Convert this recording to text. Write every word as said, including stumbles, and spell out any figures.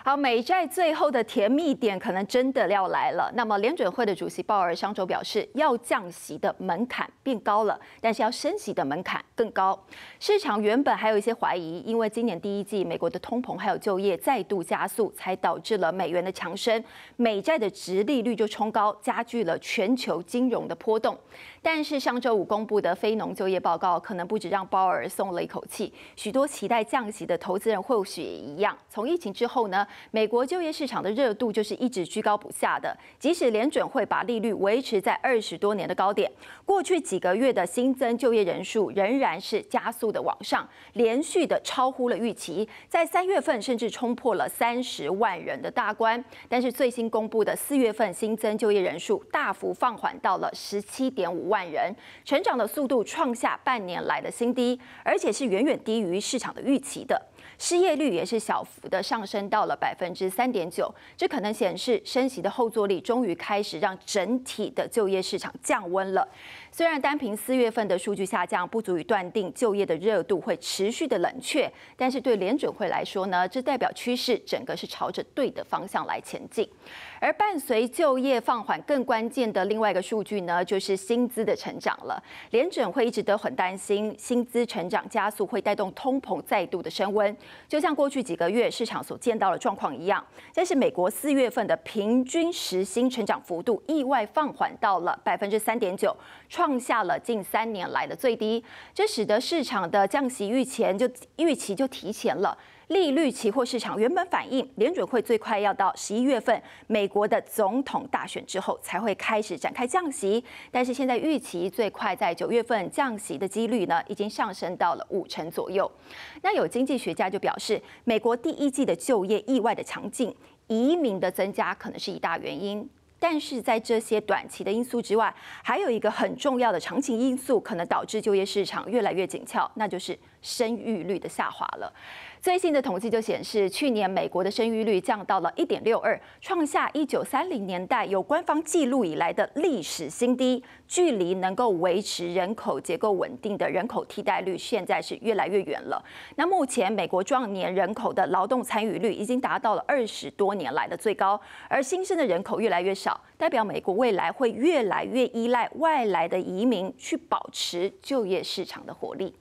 好，美债最后的甜蜜点可能真的要来了。那么，联准会的主席鲍尔上周表示，要降息的门槛变高了，但是要升息的门槛更高。市场原本还有一些怀疑，因为今年第一季美国的通膨还有就业再度加速，才导致了美元的强升，美债的殖利率就冲高，加剧了全球金融的波动。但是上周五公布的非农就业报告，可能不止让鲍尔松了一口气，许多期待降息的投资人或许也一样。从疫情之后呢？美国就业市场的热度就是一直居高不下的，即使联准会把利率维持在二十多年的高点，过去几个月的新增就业人数仍然是加速的往上，连续的超乎了预期，在三月份甚至冲破了三十万人的大关。但是最新公布的四月份新增就业人数大幅放缓到了十七点五万人，成长的速度创下半年来的新低，而且是远远低于市场的预期的。失业率也是小幅的上升到了百分之三点九，这可能显示升息的后坐力终于开始让整体的就业市场降温了。虽然单凭四月份的数据下降，不足以断定就业的热度会持续的冷却，但是对联准会来说呢，这代表趋势整个是朝着对的方向来前进。而伴随就业放缓，更关键的另外一个数据呢，就是薪资的成长了。联准会一直都很担心薪资成长加速会带动通膨再度的升温，就像过去几个月市场所见到的状况一样。但是美国四月份的平均时薪成长幅度意外放缓到了百分之三点九，创下了近三年来的最低，这使得市场的降息预前就预期就提前了。利率期货市场原本反映联准会最快要到十一月份美国的总统大选之后才会开始展开降息，但是现在预期最快在九月份降息的几率呢，已经上升到了五成左右。那有经济学家就表示，美国第一季的就业意外的强劲，移民的增加可能是一大原因。但是在这些短期的因素之外，还有一个很重要的长期因素，可能导致就业市场越来越紧俏，那就是生育率的下滑了。最新的统计就显示，去年美国的生育率降到了一点六二，创下一九三零年代有官方记录以来的历史新低，距离能够维持人口结构稳定的人口替代率，现在是越来越远了。那目前美国壮年人口的劳动参与率已经达到了二十多年来的最高，而新生的人口越来越少，代表美国未来会越来越依赖外来的移民去保持就业市场的活力。